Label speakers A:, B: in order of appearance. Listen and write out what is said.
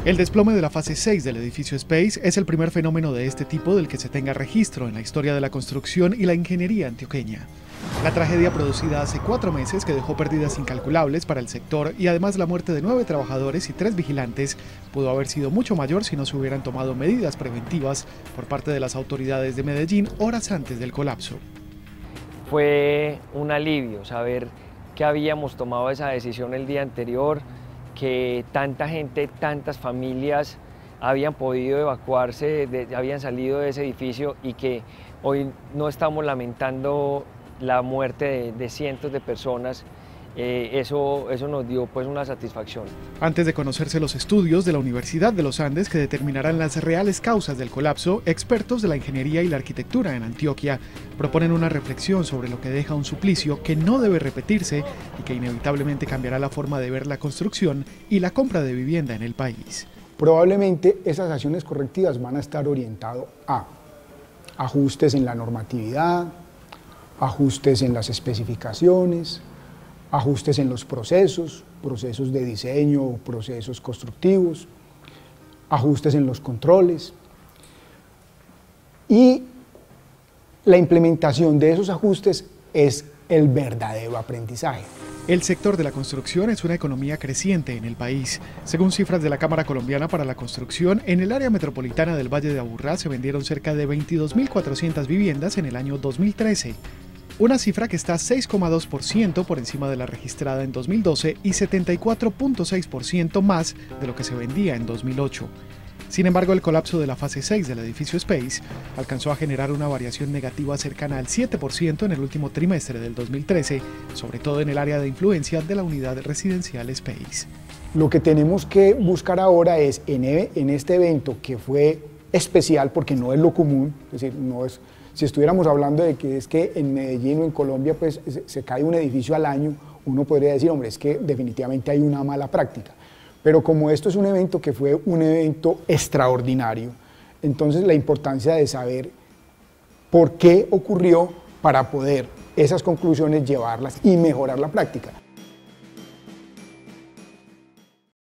A: El desplome de la fase 6 del edificio Space es el primer fenómeno de este tipo del que se tenga registro en la historia de la construcción y la ingeniería antioqueña. La tragedia producida hace 4 meses que dejó pérdidas incalculables para el sector y además la muerte de 9 trabajadores y 3 vigilantes pudo haber sido mucho mayor si no se hubieran tomado medidas preventivas por parte de las autoridades de Medellín horas antes del colapso.
B: Fue un alivio saber que habíamos tomado esa decisión el día anterior, que tanta gente, tantas familias habían podido evacuarse, habían salido de ese edificio y que hoy no estamos lamentando la muerte de cientos de personas. Eso nos dio pues una satisfacción.
A: Antes de conocerse los estudios de la Universidad de los Andes que determinarán las reales causas del colapso, expertos de la ingeniería y la arquitectura en Antioquia proponen una reflexión sobre lo que deja un suplicio que no debe repetirse y que inevitablemente cambiará la forma de ver la construcción y la compra de vivienda en el país.
C: Probablemente esas acciones correctivas van a estar orientadas a ajustes en la normatividad, ajustes en las especificaciones, ajustes en los procesos de diseño, procesos constructivos, ajustes en los controles y la implementación de esos ajustes es el verdadero aprendizaje.
A: El sector de la construcción es una economía creciente en el país. Según cifras de la Cámara Colombiana para la Construcción, en el área metropolitana del Valle de Aburrá se vendieron cerca de 22.400 viviendas en el año 2013. Una cifra que está 6,2% por encima de la registrada en 2012 y 74,6% más de lo que se vendía en 2008. Sin embargo, el colapso de la fase 6 del edificio Space alcanzó a generar una variación negativa cercana al 7% en el último trimestre del 2013, sobre todo en el área de influencia de la unidad residencial Space.
C: Lo que tenemos que buscar ahora es, en este evento que fue especial porque no es lo común, es decir, no es... Si estuviéramos hablando de que es que en Medellín o en Colombia pues se cae un edificio al año, uno podría decir, hombre, es que definitivamente hay una mala práctica. Pero como esto es un evento que fue un evento extraordinario, entonces la importancia de saber por qué ocurrió para poder esas conclusiones llevarlas y mejorar la práctica.